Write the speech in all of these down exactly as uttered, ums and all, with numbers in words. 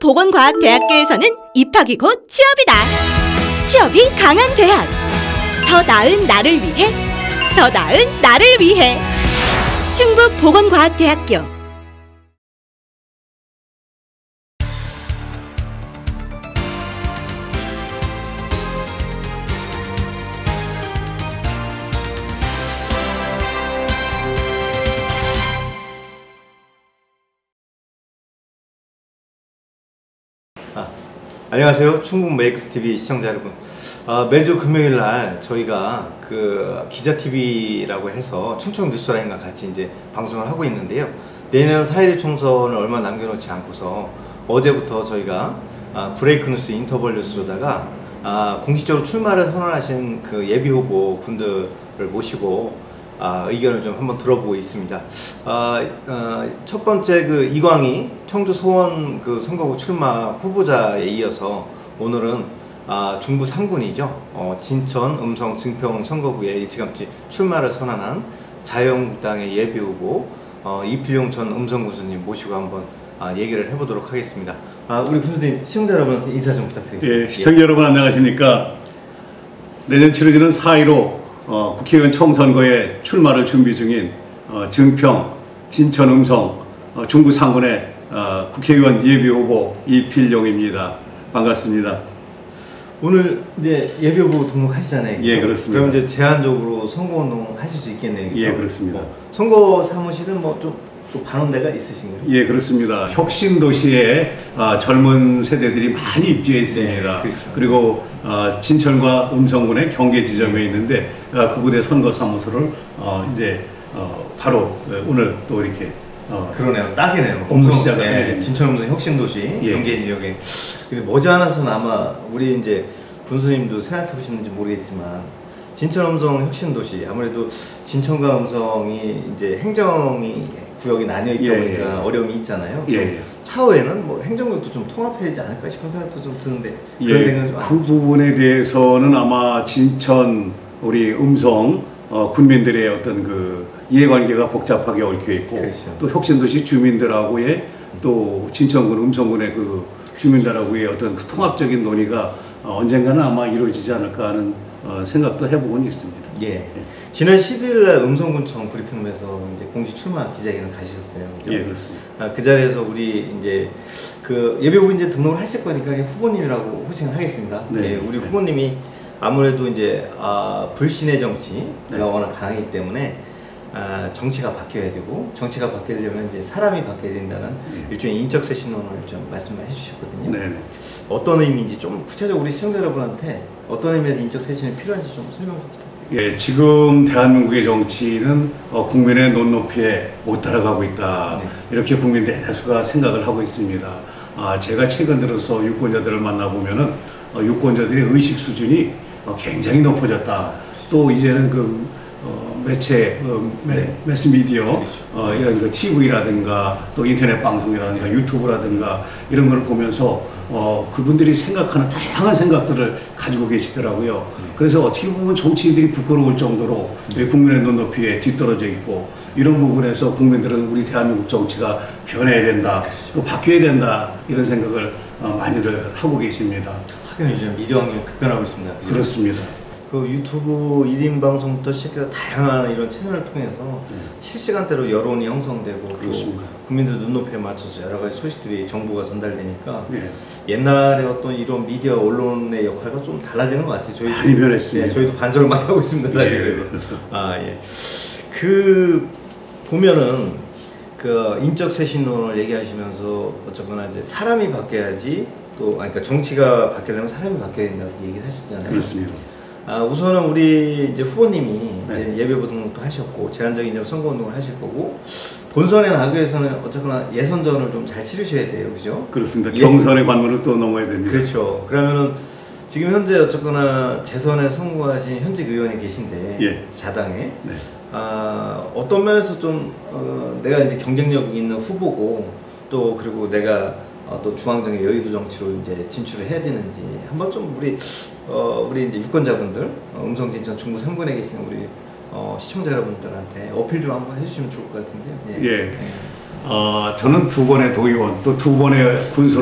충북보건과학대학교에서는 입학이 곧 취업이다. 취업이 강한 대학. 더 나은 나를 위해, 더 나은 나를 위해. 충북보건과학대학교. 아, 안녕하세요. 충북 메이크스티비 시청자 여러분. 아, 매주 금요일 날 저희가 그 기자티비라고 해서 충청 뉴스라인과 같이 이제 방송을 하고 있는데요. 내년 사 일 총선을 얼마 남겨놓지 않고서 어제부터 저희가 아, 브레이크 뉴스 인터벌 뉴스로다가 아, 공식적으로 출마를 선언하신 그 예비 후보 분들을 모시고 아, 의견을 좀 한번 들어보고 있습니다. 아, 아, 첫 번째 그 이광희 청주 소원 그 선거구 출마 후보자에 이어서 오늘은 아, 중부 삼 군이죠. 어, 진천, 음성, 증평 선거구에 일찌감치 출마를 선언한 자유한국당의 예비 후보 어, 이필용 전 음성 군수님 모시고 한번 아, 얘기를 해보도록 하겠습니다. 아, 우리 군수님 시청자 여러분한테 인사 좀 부탁드리겠습니다. 예, 시청자 예. 여러분 안녕하십니까. 내년 치러지는 사 일오 어, 국회의원 총선거에 출마를 준비 중인 어, 증평, 진천, 음성, 어, 중부 삼 군의 어, 국회의원 예비 후보 이필용입니다. 반갑습니다. 오늘 이제 예비 후보 등록하시잖아요. 예, 그렇습니다. 그럼 이제 제한적으로 선거운동 하실 수 있겠네요. 그렇죠? 예, 그렇습니다. 뭐, 선거 사무실은 뭐 좀 또 반원대가 있으신가요? 예, 그렇습니다. 혁신 도시에 어, 젊은 세대들이 많이 입주해 있습니다. 네, 그렇죠. 그리고 어, 진천과 음성군의 경계 지점에 있는데 어, 그곳의 선거 사무소를 어, 이제 어, 바로 오늘 또 이렇게 어, 그러네요. 딱이네요. 업무 시작을 네, 진천 음성 혁신도시 예. 경계 지역에. 근데 머지않아서는 아마 우리 이제 군수님도 생각해 보시는지 모르겠지만 진천 음성 혁신도시 아무래도 진천과 음성이 이제 행정이 구역이 나뉘어 있다 보니까 예, 예. 어려움이 있잖아요. 예, 예. 차후에는 뭐 행정력도 좀 통합해야 되지 않을까 싶은 생각도 좀 드는데 그런 예, 생각은 좀 그 부분에 대해서는 아마 진천 우리 음성 어, 군민들의 어떤 그 이해관계가 복잡하게 얽혀 있고 그렇죠. 또 혁신도시 주민들하고의 또 진천군 음성군의 그 주민들하고의 어떤 통합적인 논의가 어, 언젠가는 아마 이루어지지 않을까 하는 어, 생각도 해보고는 있습니다. 예. 예. 지난 십일 일 음성군청 브리핑룸에서 이제 공식 출마 기자회견을 가셨어요. 그죠? 예, 그렇습니다. 아, 그 자리에서 우리 이제 그 예비 후보 이제 등록을 하실 거니까 후보님이라고 호칭을 하겠습니다. 네. 예, 우리 네. 후보님이 아무래도 이제 아, 불신의 정치가 네. 워낙 강하기 때문에 아, 정치가 바뀌어야 되고 정치가 바뀌려면 이제 사람이 바뀌어야 된다는 네. 일종의 인적 쇄신론을 좀 말씀을 해주셨거든요. 네. 어떤 의미인지 좀 구체적으로 우리 시청자 여러분한테 어떤 의미에서 인적 쇄신이 필요한지 좀 설명 좀 부탁드립니다. 예, 지금 대한민국의 정치는 어, 국민의 눈높이에 못 따라가고 있다. 네. 이렇게 국민 대다수가 생각을 하고 있습니다. 아, 제가 최근 들어서 유권자들을 만나보면은 어, 유권자들의 의식 수준이 어, 굉장히 높아졌다. 또 이제는 그 어, 매체, 어, 매, 네. 매스미디어, 그렇죠. 어, 이런 그 티비라든가 또 인터넷 방송이라든가 유튜브라든가 이런 걸 보면서 어, 그분들이 생각하는 다양한 생각들을 가지고 계시더라고요. 네. 그래서 어떻게 보면 정치인들이 부끄러울 정도로 네. 국민의 눈높이에 뒤떨어져 있고 이런 부분에서 국민들은 우리 대한민국 정치가 변해야 된다, 그렇죠. 또 바뀌어야 된다 이런 생각을 어, 많이들 하고 계십니다. 하긴 요즘 미디어 환경이 급변하고 있습니다. 그죠? 그렇습니다. 그 유튜브 일 인 방송부터 시작해서 다양한 이런 채널을 통해서 네. 실시간대로 여론이 형성되고 그렇습니다. 국민들 눈높이에 맞춰서 여러 가지 소식들이 정보가 전달되니까 네. 옛날에 어떤 이런 미디어 언론의 역할과 좀 달라지는 것 같아요. 저희도, 많이 변했습니다. 네, 저희도 반성을 많이 하고 있습니다. 사실. 예. 그래서 아 예. 그 보면은 그 인적 쇄신론을 얘기하시면서 어쩌거나 이제 사람이 바뀌어야지 또 아니, 그러니까 정치가 바뀌려면 사람이 바뀌어야 된다고 얘기를 하시잖아요. 그렇습니다. 아, 우선은 우리 이제 후보님이 네. 이제 예비후보 등록도 하셨고 제한적인 이제 선거운동을 하실 거고 본선에 나가기 위해서는 어쨌거나 예선전을 좀 잘 치르셔야 돼요, 그죠? 그렇습니다. 예. 경선의 관문을 또 넘어야 됩니다. 그렇죠. 그러면은 지금 현재 어쨌거나 재선에 성공하신 현직 의원이 계신데 예. 자당에 네. 아, 어떤 면에서 좀 어, 내가 이제 경쟁력 있는 후보고 또 그리고 내가 어, 또 중앙정의 여의도 정치로 이제 진출을 해야 되는지 한번 좀 우리 어, 우리 이제 유권자분들 어, 음성 진천 중부 삼 군에 계시는 우리 어, 시청자 여러분들한테 어필 좀 한번 해주시면 좋을 것 같은데요. 예. 예. 어, 저는 두 번의 도의원 또 두 번의 군수를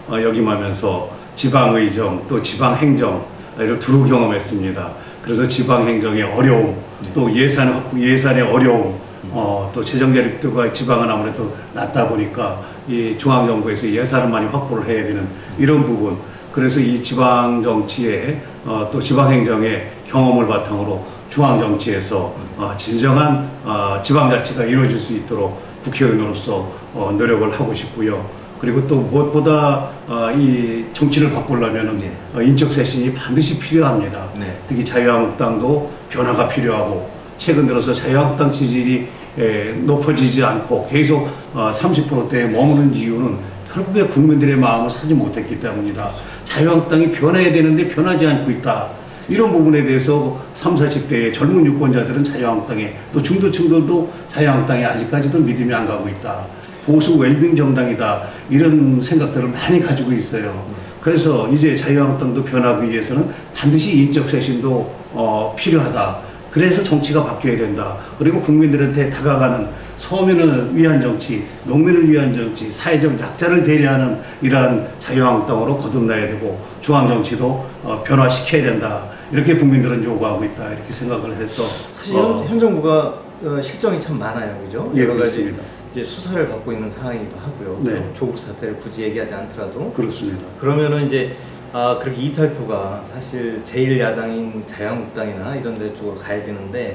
어, 역임하면서 지방의정 또 지방행정 를 두루 경험했습니다. 그래서 지방행정의 어려움, 또 예산 확보, 예산의 어려움, 어, 또 재정 대립도가 지방은 아무래도 낮다 보니까 이 중앙정부에서 예산을 많이 확보를 해야 되는 이런 부분. 그래서 이 지방 정치에 어, 또 지방행정의 경험을 바탕으로 중앙 정치에서 어, 진정한 어, 지방자치가 이루어질 수 있도록 국회의원으로서 어, 노력을 하고 싶고요. 그리고 또 무엇보다 어, 이 정치를 바꾸려면 네. 어, 인적 쇄신이 반드시 필요합니다. 네. 특히 자유한국당도 변화가 필요하고 최근 들어서 자유한국당 지지율이 에, 높아지지 않고 계속 어, 삼십 퍼센트대에 머무는 이유는 결국에 국민들의 마음을 사지 못했기 때문이다. 자유한국당이 변해야 되는데 변하지 않고 있다. 이런 부분에 대해서 삼십, 사십 대의 젊은 유권자들은 자유한국당에 또 중도층들도 자유한국당에 아직까지도 믿음이 안 가고 있다. 보수 웰빙 정당이다. 이런 생각들을 많이 가지고 있어요. 그래서 이제 자유한국당도 변하기 위해서는 반드시 인적 쇄신도 어, 필요하다. 그래서 정치가 바뀌어야 된다. 그리고 국민들한테 다가가는 서민을 위한 정치, 농민을 위한 정치, 사회적 약자를 배려하는 이러한 자유한국당으로 거듭나야 되고 중앙정치도 어, 변화시켜야 된다. 이렇게 국민들은 요구하고 있다. 이렇게 생각을 해서 사실 어, 현, 현 정부가 어, 실정이 참 많아요. 그죠? 예, 여러 가지 그렇습니다. 이제 수사를 받고 있는 상황이기도 하고요. 네. 조국 사태를 굳이 얘기하지 않더라도 그렇습니다. 그러면은 이제 아, 그렇게 이탈표가 사실 제일 야당인 자유한국당이나 이런 데 쪽으로 가야 되는데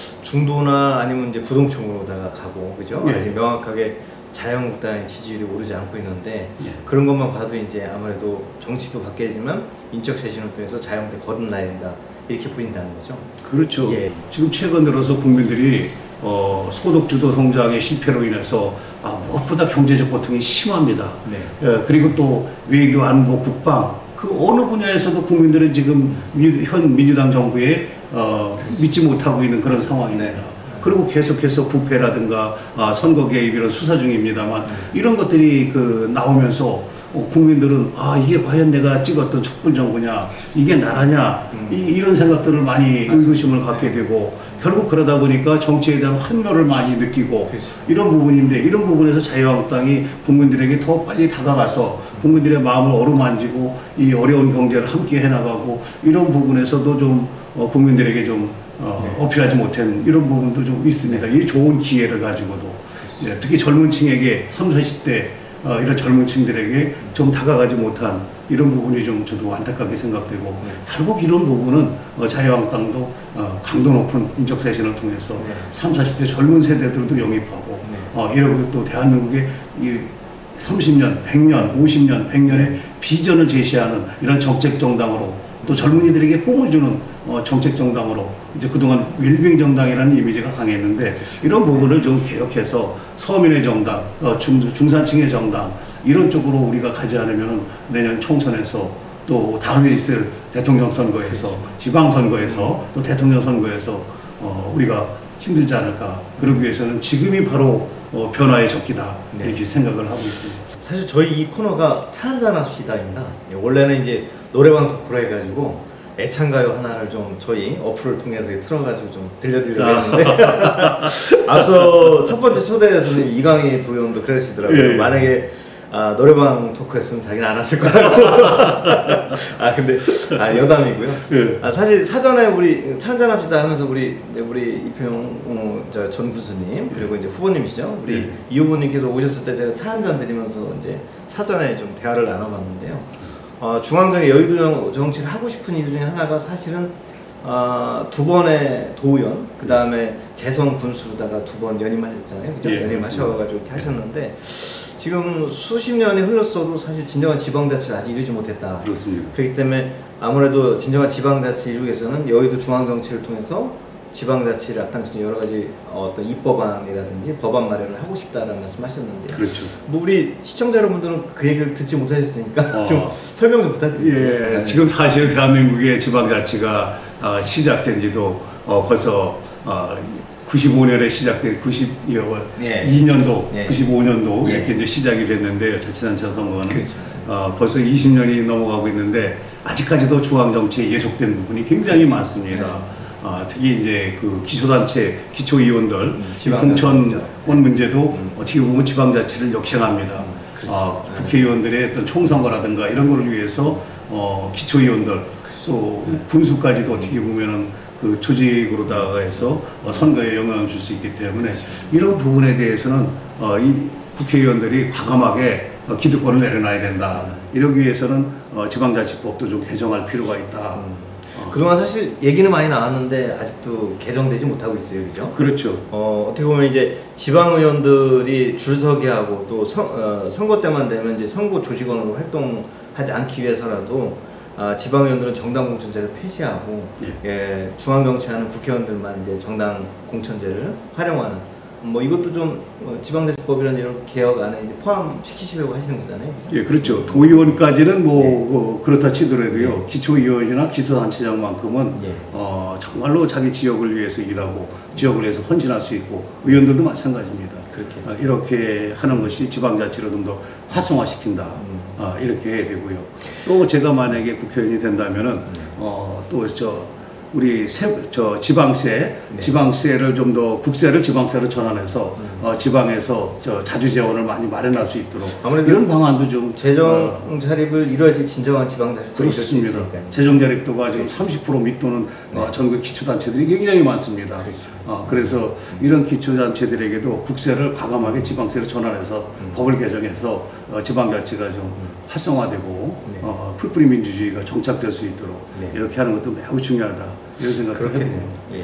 중도나 아니면 이제 부동층으로다가 가고 그죠? 예. 아직 명확하게 자유한국당의 지지율이 오르지 않고 있는데 예. 그런 것만 봐도 이제 아무래도 정치도 바뀌지만 인적 쇄신을 통해서 자유한국당 거듭나야 된다 이렇게 보인다는 거죠. 그렇죠. 예. 지금 최근 들어서 국민들이 어, 소득주도 성장의 실패로 인해서 아, 무엇보다 경제적 고통이 심합니다. 네. 예, 그리고 또 외교, 안보, 국방 그 어느 분야에서도 국민들은 지금 미, 현 민주당 정부에 어, 믿지 못하고 있는 그런 상황입니다. 네. 그리고 계속해서 부패라든가 아, 선거 개입 이런 수사 중입니다만 이런 것들이 그 나오면서 어, 국민들은 아 이게 과연 내가 찍었던 촛불 정부냐 이게 나라냐 음. 이, 이런 생각들을 많이 맞습니다. 의구심을 갖게 되고 결국 그러다 보니까 정치에 대한 환멸을 많이 느끼고 그렇죠. 이런 부분인데 이런 부분에서 자유한국당이 국민들에게 더 빨리 다가가서 국민들의 마음을 어루만지고 이 어려운 경제를 함께 해나가고 이런 부분에서도 좀 어, 국민들에게 좀 어, 네. 어필하지 못한 이런 부분도 좀 있습니다. 이 좋은 기회를 가지고도 예, 특히 젊은 층에게 삼십, 사십 대 어, 이런 젊은 층들에게 좀 다가가지 못한 이런 부분이 좀 저도 안타깝게 생각되고 네. 결국 이런 부분은 어, 자유한국당도 어, 강도 높은 인적 쇄신을 통해서 네. 삼십, 사십 대 젊은 세대들도 영입하고 네. 어, 이러고 또 대한민국의 이 삼십 년, 백 년, 오십 년, 백 년의 비전을 제시하는 이런 정책 정당으로 또 젊은이들에게 꿈을 주는 어, 정책 정당으로 이제 그동안 웰빙 정당이라는 이미지가 강했는데 이런 부분을 좀 개혁해서 서민의 정당, 어, 중, 중산층의 정당 이런 쪽으로 우리가 가지 않으면 내년 총선에서 또 다음에 있을 대통령 선거에서 지방 선거에서 또 대통령 선거에서 어, 우리가 힘들지 않을까. 그러기 위해서는 지금이 바로 어, 변화의 적기다 네. 이렇게 생각을 하고 있습니다. 사실 저희 이 코너가 차 한잔 합시다입니다. 예, 원래는 이제 노래방 토크로 해가지고 애창가요 하나를 좀 저희 어플을 통해서 틀어가지고 좀 들려드리려고 했는데 앞서 첫 번째 초대 손님 이강희 도의원도 그러시더라고요. 예. 만약에 아, 노래방 토크했으면 자기는 안 왔을 거라고. 아 근데 아 여담이고요. 예. 아 사실 사전에 우리 차 한잔 합시다 하면서 우리 이제 우리 이평 어, 저 전 교수님 그리고 이제 후보님이시죠. 우리 예. 이 후보님께서 오셨을 때 제가 차 한잔 드리면서 이제 사전에 좀 대화를 나눠봤는데요. 어, 중앙정의 여의도 정치를 하고 싶은 이유 중에 하나가 사실은 어, 두 번의 도의원, 그 다음에 재선 군수로다가 두 번 연임하셨잖아요. 그죠? 예, 연임하셔가지고 이렇게 하셨는데 지금 수십 년이 흘렀어도 사실 진정한 지방자치를 아직 이루지 못했다. 그렇습니다. 그렇기 때문에 아무래도 진정한 지방자치 이루기 위해서는 여의도 중앙정치를 통해서 지방자치를 앞당기는 여러 가지 어떤 입법안이라든지 법안 마련을 하고 싶다라는 말씀하셨는데, 그렇죠. 뭐 우리 시청자 여러분들은 그 얘기를 듣지 못하셨으니까 어. 좀 설명 좀 부탁드립니다. 예, 네. 지금 사실 대한민국의 지방자치가 어, 시작된 지도 어, 벌써 어, 구십오 년에 시작된 구십이 년도, 예. 구십오 년도 예. 이렇게 이제 시작이 됐는데요. 자치단체 선거는 그렇죠. 어, 벌써 이십 년이 넘어가고 있는데 아직까지도 중앙정치에 예속된 부분이 굉장히 많습니다. 네. 어, 특히 이제 그 기초단체, 기초의원들, 음, 공천권 문제도 음. 어떻게 보면 지방자치를 역행합니다. 그렇죠. 어, 국회의원들의 어떤 총선거라든가 이런 거를 위해서 어, 기초의원들 또 네. 군수까지도 어떻게 보면은 그 조직으로다가 해서 어, 선거에 영향을 줄 수 있기 때문에 이런 부분에 대해서는 어, 이 국회의원들이 과감하게 어, 기득권을 내려놔야 된다. 이러기 위해서는 어, 지방자치법도 좀 개정할 필요가 있다. 음. 어, 그동안 사실 얘기는 많이 나왔는데 아직도 개정되지 못하고 있어요, 그죠? 그렇죠. 어, 어떻게 보면 이제 지방의원들이 줄서기 하고 또 선, 어, 선거 때만 되면 이제 선거 조직원으로 활동하지 않기 위해서라도 아, 지방의원들은 정당 공천제를 폐지하고 예. 예, 중앙 정치하는 국회의원들만 이제 정당 공천제를 활용하는 뭐 이것도 좀 어, 지방자치법이라는 이런 개혁안에 이제 포함시키시려고 하시는 거잖아요. 예, 그렇죠. 도의원까지는 뭐, 예. 뭐 그렇다 치더라도요. 기초의원이나 기초단체장만큼은 예. 어, 정말로 자기 지역을 위해서 일하고 지역을 위해서 헌신할 수 있고 의원들도 마찬가지입니다. 그렇게 어, 이렇게 하는 것이 지방자치를 좀 더 활성화시킨다. 음. 어, 이렇게 해야 되고요. 또 제가 만약에 국회의원이 된다면은 음. 어, 또 저 우리 세, 저 지방세, 네. 지방세를 좀 더 국세를 지방세로 전환해서 음. 어, 지방에서 저 자주 재원을 많이 마련할 수 있도록 아무래도 이런 방안도 좀 재정 어, 자립을 이루어야지 진정한 지방자치가 그렇습니다. 재정 자립도가 지금 삼십 퍼센트 밑도는 네. 어, 전국 기초단체들이 굉장히 많습니다. 그렇죠. 어, 그래서 이런 기초단체들에게도 국세를 과감하게 지방세로 전환해서 음. 법을 개정해서 어, 지방자치가 좀 활성화되고 네. 어, 풀뿌리 민주주의가 정착될 수 있도록 네. 이렇게 하는 것도 매우 중요하다 이런 생각을 그렇겠네요. 해봅니다. 예.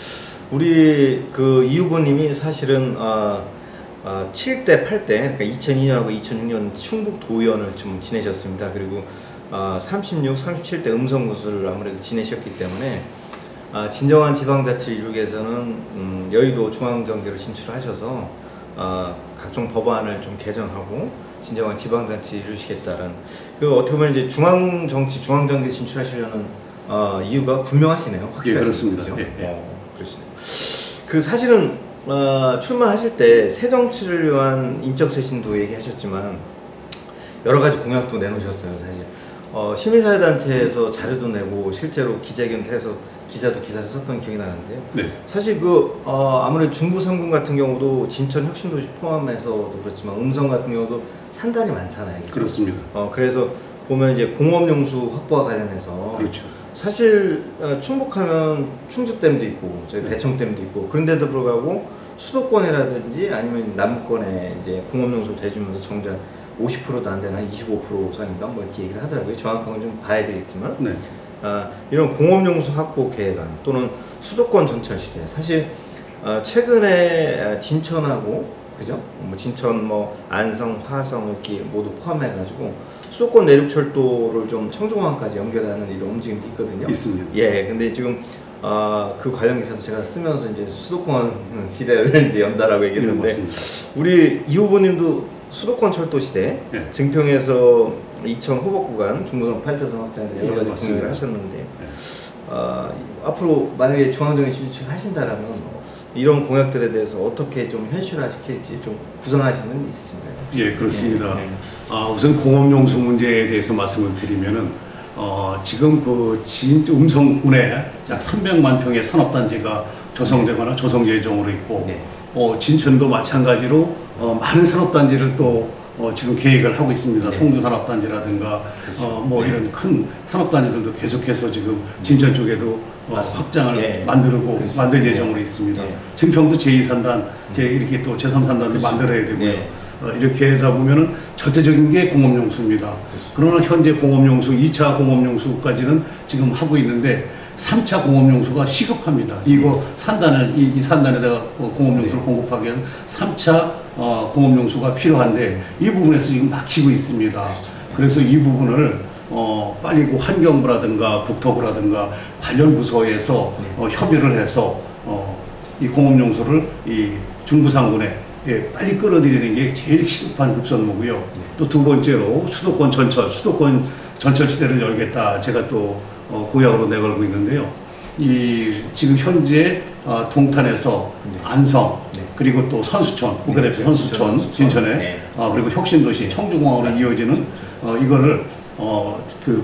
우리 그 이 후보님이 사실은 어, 어, 칠 대, 팔 대, 그러니까 이천이 년하고 이천육 년 충북 도의원을 좀 지내셨습니다. 그리고 어, 삼십육, 삼십칠 대 음성군수를 아무래도 지내셨기 때문에 어, 진정한 지방자치 이루기 위해서는 음, 여의도 중앙정계로 진출하셔서 어, 각종 법안을 좀 개정하고 진정한 지방자치 이루시겠다는 그 어떻게 보면 이제 중앙정치, 중앙정계 진출하시려는 어, 이유가 분명하시네요. 예, 확실하시죠? 그렇습니다. 그죠? 예, 예. 어, 그러시네요. 그 사실은 어, 출마하실 때 새정치를 위한 인적쇄신도 얘기하셨지만 여러 가지 공약도 내놓으셨어요. 사실 어, 시민사회단체에서 자료도 내고 실제로 기자회견도 해서 기자도 기사를 썼던 기억이 나는데요. 네. 사실 그 어, 아무래도 중부 삼 군 같은 경우도 진천 혁신도시 포함해서도 그렇지만 음성 같은 경우도 산단이 많잖아요. 그렇습니다. 어, 그래서 보면 이제 공업용수 확보와 관련해서 그렇죠. 사실 어, 충북하면 충주댐도 있고 저희 네. 대청댐도 있고 그런데도 불구하고 수도권이라든지 아니면 남부권에 이제 공업용수를 대주면서 정작 오십 퍼센트도 안 되는 한 이십오 퍼센트 선인가 뭐 이렇게 얘기를 하더라고요. 정확한 건 좀 봐야 되겠지만 네. 아, 이런 공업용수 확보 계획안 또는 수도권 전철 시대 사실 어, 최근에 진천하고 그죠? 뭐 진천 뭐 안성 화성 이렇게 모두 포함해가지고 수도권 내륙철도를 좀 청주공항까지 연결하는 이런 움직임도 있거든요. 있습니다. 예, 근데 지금 어, 그 관련 기사도 제가 쓰면서 이제 수도권 시대를 이제 연다라고 얘기했는데 네, 우리 이 후보님도 수도권 철도 시대 네. 증평에서 이천 호법 구간 중부선 팔 차선 확장에 대한 여러 예, 가지 공약을 맞습니다. 하셨는데 네. 어, 앞으로 만약에 중앙정에 진출하신다라면 이런 공약들에 대해서 어떻게 좀 현실화시킬지 좀 구상하시는 게 있으신가요? 예, 그렇습니다. 네, 네. 아, 우선 공업용수 문제에 대해서 말씀을 드리면은 어, 지금 그 진, 음성군에 약 삼백만 평의 산업단지가 조성되거나 조성 예정으로 있고 네. 어, 진천도 마찬가지로 어, 많은 산업단지를 또 어, 지금 계획을 하고 있습니다. 네. 송도산업단지라든가 어, 뭐 네. 이런 큰 산업단지들도 계속해서 지금 진천 쪽에도 어, 맞습니다. 확장을 네. 만들고 그렇죠. 만들 네. 예정으로 있습니다. 네. 증평도 제이 산단, 제 이렇게 또 제삼 산단도 그렇죠. 만들어야 되고요. 네. 어, 이렇게 하다 보면은 절대적인 게 공업용수입니다. 그러나 현재 공업용수, 이 차 공업용수까지는 지금 하고 있는데 삼 차 공업용수가 시급합니다. 이거 산단을, 이, 이 산단에다가 어, 공업용수를 네. 공급하기 위해서 삼 차 어, 공업용수가 필요한데 이 부분에서 지금 막히고 있습니다. 그래서 이 부분을 어, 빨리 그 환경부라든가 국토부라든가 관련 부서에서 네. 어, 협의를 해서 어, 이 공업용수를 이 중부상군에 예, 빨리 끌어들이는 게 제일 시급한 급선무고요. 네. 또 두 번째로 수도권 전철, 수도권 전철 시대를 열겠다. 제가 또 어, 공약으로 내걸고 있는데요. 이 지금 현재 어, 동탄에서 네. 안성 네. 그리고 또 선수촌, 국가대표 네. 선수촌, 선수촌. 진천에 네. 어, 그리고 혁신도시, 청주공항으로 맞습니다. 이어지는 어, 이거를 어, 그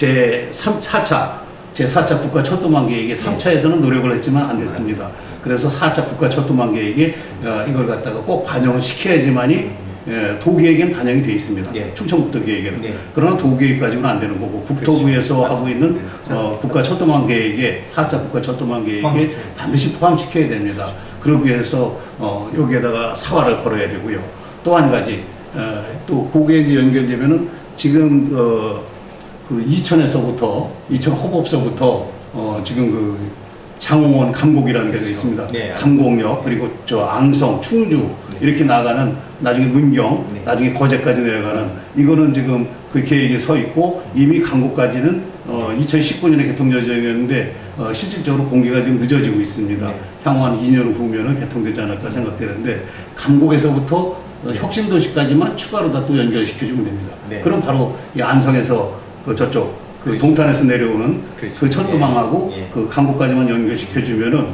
제삼, 사 차 제사 차 국가철도망 계획에 삼 차에서는 노력을 했지만 안 됐습니다. 그래서 사 차 국가철도망 계획에 어, 이걸 갖다가 꼭 반영을 시켜야지만이 예, 도계획에는 반영이 돼 있습니다. 예. 충청북도 계획에는. 예. 그러나 도계획까지는 안 되는 거고 국토부에서 그렇죠. 하고 있는 네. 어, 국가철도망 계획에 사 차 국가철도망 계획에 포함시켜야 반드시 포함시켜야 됩니다. 그러기 위해서 어, 여기에다가 사활을 걸어야 되고요. 또 한 가지 어, 또 거기에 이제 연결되면은 지금 어, 그 이천에서부터 이천 허법서부터 어, 지금 그 장홍원 감곡이라는 데가 그렇죠. 있습니다. 네, 감곡역 그리고 저 앙성, 충주 네. 이렇게 나가는 나중에 문경, 네. 나중에 거제까지 내려가는 이거는 지금 그 계획에 서 있고 이미 감곡까지는 어, 이천십구 년에 개통 예정이었는데 어, 실질적으로 공개가 지금 늦어지고 있습니다. 네. 향후 한 이 년 후면은 개통되지 않을까 생각되는데 감곡에서부터 어, 혁신도시까지만 추가로 다 또 연결시켜주면 됩니다. 네. 그럼 바로 이 안성에서 그 저쪽 그 그렇죠. 동탄에서 내려오는 그렇죠. 그 철도망하고 예. 예. 그 강북까지만 연결시켜주면은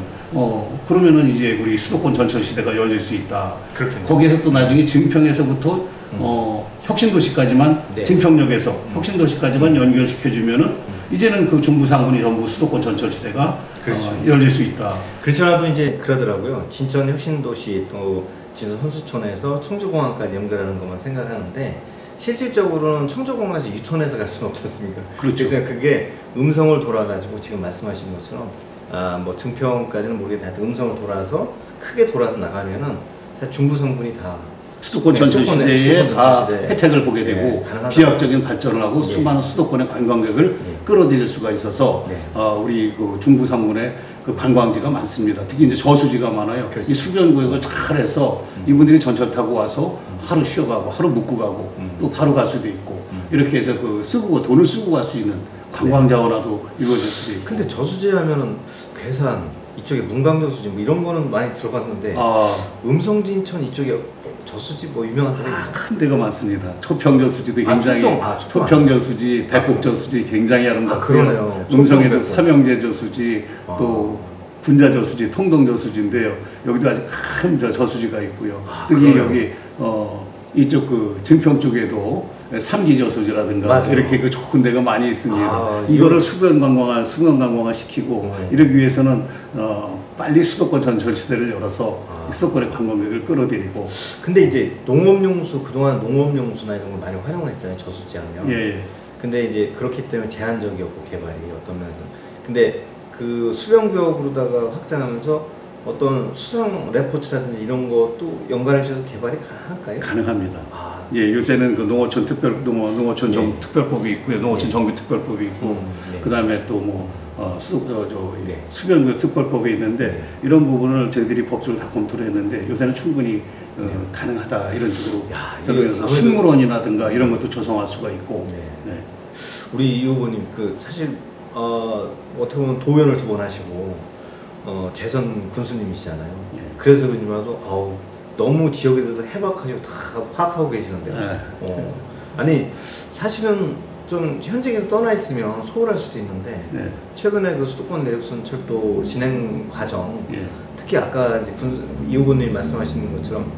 어 그러면은 이제 우리 수도권 전철 시대가 열릴 수 있다. 그렇군요. 거기에서 또 나중에 증평에서부터 음. 어 혁신도시까지만 네. 증평역에서 음. 혁신도시까지만 연결시켜주면은 음. 이제는 그 중부상군이 전부 수도권 전철 시대가 그렇죠. 어, 열릴 수 있다. 그렇더라도 이제 그러더라고요. 진천 혁신도시 또 진천 선수촌에서 청주공항까지 연결하는 것만 생각하는데 실질적으로는 청주공항에서 유턴해서 갈 수는 없지 않습니까? 그렇죠. 그러니까 그게 음성을 돌아가지고 지금 말씀하신 것처럼 아 뭐 증평까지는 모르겠는데 음성을 돌아서 크게 돌아서 나가면은 사실 중부성분이 다 수도권 네, 전철 수도권에, 시대에 수도권 다 전철 시대에. 혜택을 보게 네, 되고 가능하다. 비약적인 발전을 하고 네. 수많은 수도권의 관광객을 네. 끌어들일 수가 있어서 네. 어, 우리 그 중부 상군에 그 관광지가 많습니다. 특히 이제 저수지가 많아요. 그렇죠. 이 수변 구역을 잘해서 음. 이분들이 전철 타고 와서 하루 쉬어가고 하루 묵고 가고 음. 또 바로 갈 수도 있고 음. 이렇게 해서 그 쓰고 돈을 쓰고 갈 수 있는 관광 자원화도 이루어질 수도 있고. 근데 저수지 하면은 괴산 이쪽에 문광저수지 뭐 이런 거는 많이 들어봤는데 아, 음성진천 이쪽에 저수지 뭐 유명한 데가 아, 있나요? 큰 데가 많습니다. 초평저수지도 아, 굉장히 초평, 아, 초평 초평저수지, 백곡저수지 굉장히 아, 아름답고요. 그러네요. 음성에도 초평 삼형제저수지 아. 또 군자저수지, 통동저수지인데요. 여기도 아주 큰 저 저수지가 있고요. 아, 특히 그러네요. 여기 어 이쪽 그 증평 쪽에도 삼기저수지라든가 맞아요. 이렇게 그 좋은 데가 많이 있습니다. 아, 이거를 이거- 수변 관광화, 수변 관광화 시키고 네. 이러기 위해서는 어 빨리 수도권 전철 시대를 열어서 아. 수도권의 관광객을 끌어들이고 근데 이제 농업용수 그동안 농업용수나 이런 걸 많이 활용을 했잖아요 저수지 하면. 예, 예. 근데 이제 그렇기 때문에 제한적이었고 개발이 어떤 면에서. 근데 그 수변구역으로다가 확장하면서 어떤 수상 레포츠라든지 이런 것도 연관해 주셔서 개발이 가능할까요? 가능합니다. 아, 예, 요새는 그 농어촌 특별 농어 농어촌 정, 네. 특별법이 있고요, 농어촌 네. 정비 특별법이 있고, 음, 네. 그다음에 또 뭐 어, 수, 저, 저, 네. 수변구역 특별법이 있는데 네. 이런 부분을 저희들이 법적으로 다 검토를 했는데 요새는 충분히 어, 네. 가능하다 이런 식으로. 야, 이게 그래서 아무래도- 식물원이라든가 이런 것도 조성할 수가 있고. 네. 네. 우리 이 후보님 그 사실 어, 어떻게 보면 도연을 두 번 하시고 어, 재선 군수님이시잖아요. 네. 그래서 그님아도 아우 너무 지역에 대해서 해박하시고 다 파악하고 계시는데요. 네. 어, 아니 사실은 좀 현직에서 떠나 있으면 소홀할 수도 있는데 네. 최근에 그 수도권 내륙선 철도 진행 과정 예. 특히 아까 이제 군, 이 후보님이 말씀하시는 것처럼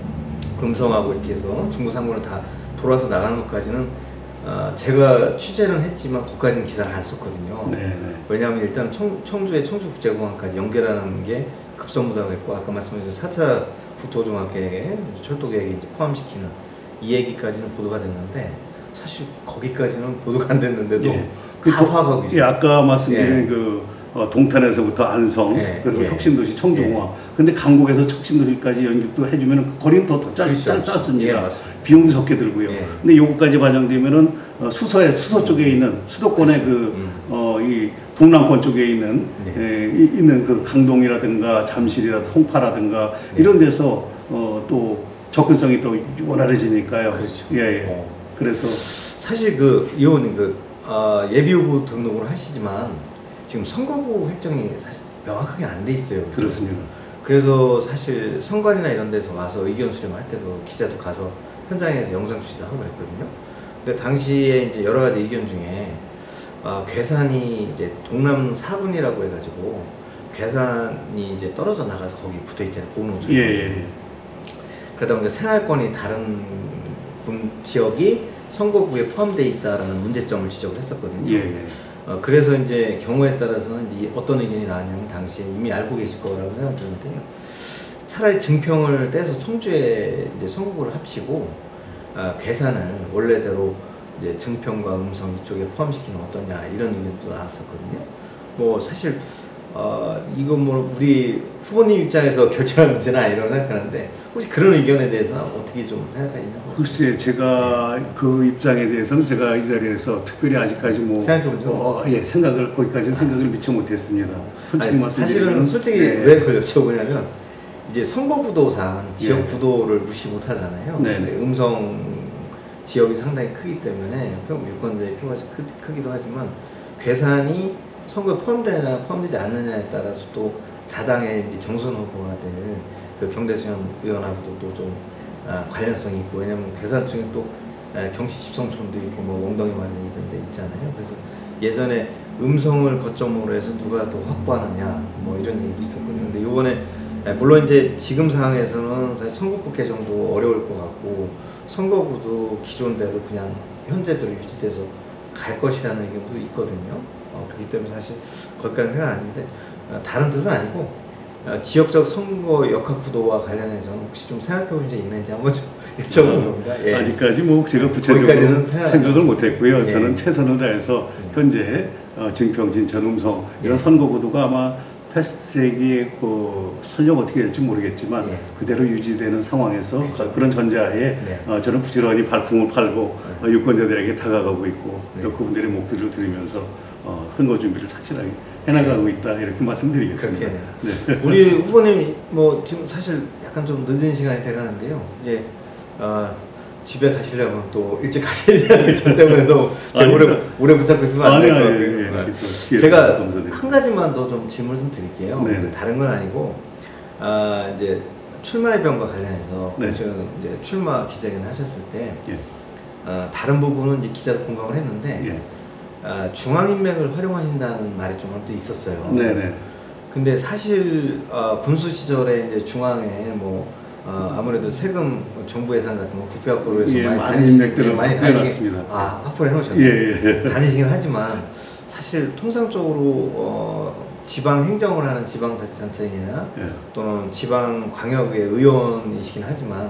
음성하고 이렇게 해서 중부 상군을 다 돌아서 나가는 것까지는 어, 제가 취재는 했지만 거기까지는 기사를 안 썼거든요. 네, 네. 왜냐하면 일단 청, 청주의 청주국제공항까지 연결하는 게 급선무다고 했고 아까 말씀하신 사 차 국토종합계획에 철도계획에 이제 포함시키는 이 얘기까지는 보도가 됐는데 사실 거기까지는 보도가 안 됐는데도 예. 다 도- 파악하고 있어요. 예, 아까 말씀드린 예. 그 어, 동탄에서부터 안성 예, 그리고 예. 혁신도시 청주공항. 근데 강북에서 혁신도시까지 연결도 해주면 그 거리는 더, 더 짧, 그렇죠. 짧, 짧습니다. 예, 맞습니다. 비용도 적게 들고요. 예. 근데 요거까지 반영되면은 어, 수서에 수서 쪽에 있는 수도권의 그 음. 어, 이 동남권 쪽에 있는 네. 에, 이- 있는 그 강동이라든가 잠실이라든가 홍파라든가 네. 이런 데서 어, 또 접근성이 또 원활해지니까요. 그렇죠. 예, 예. 어. 그래서 사실 그 의원님 그 아, 예비 후보 등록을 하시지만 지금 선거구 획정이 사실 명확하게 안 돼 있어요. 그렇습니다. 그래서 사실 선관이나 이런 데서 와서 의견 수렴할 때도 기자도 가서 현장에서 영상 취재도 하고 그랬거든요. 근데 당시에 이제 여러 가지 의견 중에 아, 괴산이 이제 동남 사 군이라고 해가지고 괴산이 이제 떨어져 나가서 거기 붙어 있잖아요. 보호노조. 예, 예, 예. 그러다 보니까 생활권이 다른 군 지역이 선거구에 포함되어 있다라는 문제점을 지적을 했었거든요. 예, 예. 어, 그래서 이제 경우에 따라서는 이 어떤 의견이 나왔냐면 당시에 이미 알고 계실 거라고 생각드는데요. 차라리 증평을 떼서 청주에 이제 선거구를 합치고 어, 괴산을 원래대로 이제 증평과 음성 이쪽에 포함시키는 어떠냐 이런 의견도 나왔었거든요. 뭐 사실 어, 이거 뭐 우리 후보님 입장에서 결정할 문제는 아니라고 생각하는데 혹시 그런 의견에 대해서 어떻게 좀 생각하시나요? 글쎄 제가 그 입장에 대해서는 제가 이 자리에서 특별히 아직까지 뭐 생각해본 적은 어, 예, 생각을 거기까지는 생각을 미처 못했습니다. 솔직히 아니, 말씀드리면 사실은 솔직히 네. 왜 그걸 여쭤보냐면 이제 선거구도상 지역 네. 구도를 무시 못하잖아요. 네, 근데 네. 음성 지역이 상당히 크기 때문에 유권자의 표가 크, 크기도 하지만 괴산이 선거에 포함되느냐 포함되지 않느냐에 따라서 또 자당의 이제 경선 후보가 될 그 경대수현 의원하고도 좀 아, 관련성이 있고 왜냐면 괴산청에 또 아, 경치 집성촌도 있고 뭐 엉덩이 마련이 이런 데 있잖아요. 그래서 예전에 음성을 거점으로 해서 누가 더 확보하느냐 뭐 이런 얘기도 있었거든요. 근데 이번에 물론 이제 지금 상황에서는 사실 선거구 개정도 어려울 것 같고 선거구도 기존대로 그냥 현재대로 유지돼서 갈 것이라는 의견도 있거든요. 어, 그렇기 때문에 사실 거기까지 생각 안 했는데 어, 다른 뜻은 아니고 어, 지역적 선거 역학구도와 관련해서는 혹시 좀 생각해본 적 있는지 한번 좀 여쭤보는 겁니다. 예. 아직까지 뭐 제가 구체적으로 생각... 생각을 못했고요. 예. 저는 최선을 다해서 현재 어, 증평, 진천, 음성 이런 예. 선거구도가 아마 패스트트랙이 그 설령 어떻게 될지 모르겠지만 예. 그대로 유지되는 상황에서 그렇죠. 그런 전제하에 네. 어, 저는 부지런히 발품을 팔고 네. 어, 유권자들에게 다가가고 있고 네. 또 그분들의 목소리를 들으면서 어, 선거 준비를 착실하게 해나가고 있다 이렇게 말씀드리겠습니다. 네. 우리 후보님 뭐 지금 사실 약간 좀 늦은 시간이 돼가는데요. 이제 어, 집에 가시려면 또 일찍 가셔야 되는 점 때문에 너무 제가 오래, 오래 붙잡고 있으면 안 될 것 같고요. 네. 제가 한 가지만 더 좀 질문 좀 드릴게요. 다른 건 아니고 아, 이제 출마의 병과 관련해서 네. 지금 이제 출마 기자회견 하셨을 때 예. 어, 다른 부분은 이제 기자도 공감을 했는데 예. 아, 중앙인맥을 활용하신다는 말이 좀 언뜻 있었어요. 네네. 근데 사실 어, 군수 시절에 이제 중앙에 뭐 어, 아무래도 세금 정부 예산 같은 거 국비확보로 해서 예, 많이 많은 인맥들을 많이 확보해놨습니다. 아 확보해 놓으셨네요. 예, 예. 다니시긴 하지만 사실 통상적으로 어, 지방 행정을 하는 지방자치단체나 예. 또는 지방 광역의 의원이시긴 하지만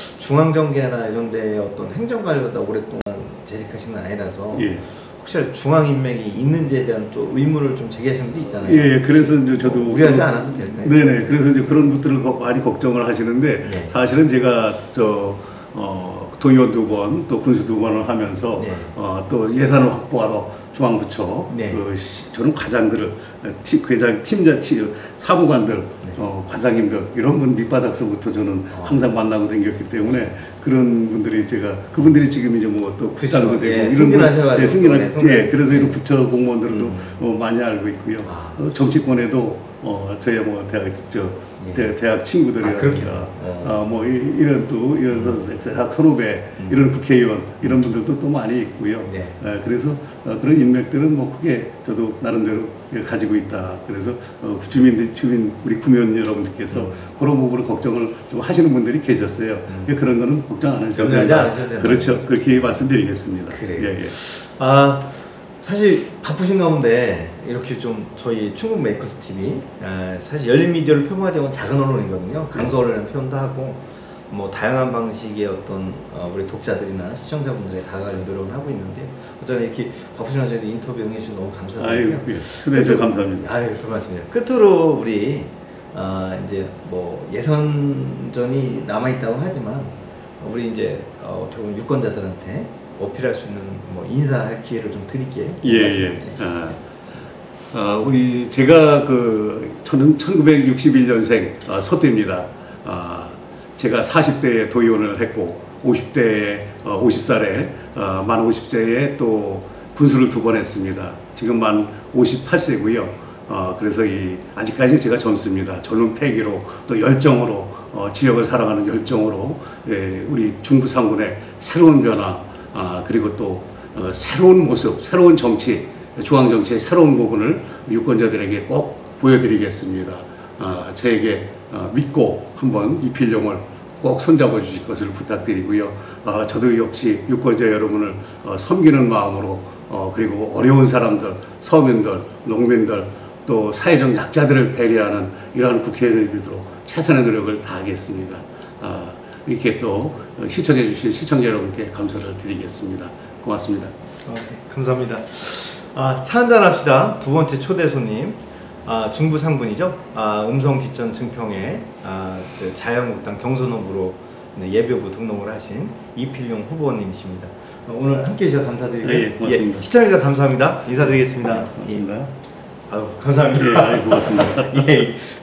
중앙정계나 이런 데에 어떤 행정관리보다 오랫동안 재직하신 건 아니라서 예. 혹시 중앙 인맥이 있는지에 대한 또 의문을 좀 제기하시는 분도 있잖아요. 예, 예. 그래서 이제 저도 어, 우려하지 않아도 될까요? 네네. 그래서 이제 그런 분들을 많이 걱정을 하시는데 네. 사실은 제가 저 어, 도의원 두 번, 또 군수 두 번을 하면서 네. 어, 또 예산을 확보하러 중앙부처 네. 그 시, 저는 과장들을 팀 회장, 팀자, 팀 사무관들, 네. 어, 과장님들 이런 분 밑바닥서부터 저는 어. 항상 만나고 다녔기 때문에 그런 분들이 제가 그분들이 지금 이제 뭐 또 국장도 되고 예, 이런 승진하셔가지고 예, 승진하, 네, 예, 그래서 네. 이런 부처 공무원들도 음. 어, 많이 알고 있고요. 아. 어, 정치권에도 어, 저희 뭐 대학 저 예. 대, 대학 친구들이라든가 아, 어, 뭐 이, 이런 또 이런 대학 선후배 음. 이런 국회의원 이런 분들도 또 많이 있고요. 네. 예, 그래서 어, 그런 인맥들은 뭐 크게 저도 나름대로 가지고 있다. 그래서 어, 주민 주민 우리 구민 여러분들께서 음. 그런 부분을 걱정을 좀 하시는 분들이 계셨어요. 음. 예, 그런 거는 걱정 안 하셔도 염려하지 된다. 않으셔도 된다. 그렇죠. 그렇게 말씀드리겠습니다. 그래요. 예, 예. 아 사실 바쁘신 가운데 이렇게 좀 저희 충북 메이커스 티비 아, 사실 열린 미디어를 표방하자면 작은 언론이거든요. 강서 언론이라는 표현도 하고 뭐 다양한 방식의 어떤 어, 우리 독자들이나 시청자분들의 다가가는 노력을 하고 있는데 어쩌면 이렇게 바쁘신 와중에 인터뷰 응해주셔서 너무 감사드리고요. 아유, 예. 초대해 주셔서 감사합니다. 아유, 별말씀이에요. 끝으로 우리 어, 이제 뭐 예선전이 남아 있다고 하지만 우리 이제 어, 어떻게 보면 유권자들한테 어필할 수 있는 뭐 인사할 기회를 좀 드릴게요. 예, 예. 아, 아, 우리 제가 그 저는 천구백육십일 년생 아, 소띠입니다. 아, 제가 사십 대에 도의원을 했고 오십 대에 어, 오십 살에 어, 만 오십 세에 또 군수를 두 번 했습니다. 지금 만 오십팔 세고요. 어, 그래서 이 아직까지 제가 젊습니다. 젊은 패기로 또 열정으로 어, 지역을 사랑하는 열정으로 예, 우리 중부 상군의 새로운 변화 아, 그리고 또 어, 새로운 모습, 새로운 정치, 중앙정치의 새로운 부분을 유권자들에게 꼭 보여드리겠습니다. 아, 저에게 어, 믿고 한번 이 필름을 꼭 손잡아 주실 것을 부탁드리고요. 어, 저도 역시 유권자 여러분을 어, 섬기는 마음으로 어, 그리고 어려운 사람들, 서민들, 농민들 또 사회적 약자들을 배려하는 이러한 국회의원이 되도록 최선의 노력을 다하겠습니다. 아, 이렇게 또 시청해 주신 시청자 여러분께 감사를 드리겠습니다. 고맙습니다. 어, 네, 감사합니다. 아, 차 한잔 합시다. 두 번째 초대 손님, 아, 중부 상분이죠. 아, 음성 지천 증평에 아, 저 자유한국당 경선 후보로 예비후보 등록을 하신 이필용 후보님이십니다. 어, 오늘 함께 해주셔서 감사드리고요. 네, 고맙습니다. 예, 시청해주셔서 감사합니다. 인사드리겠습니다. 네, 고맙습니다. 예. 아유, 감사합니다. 예, 고맙습니다. 예.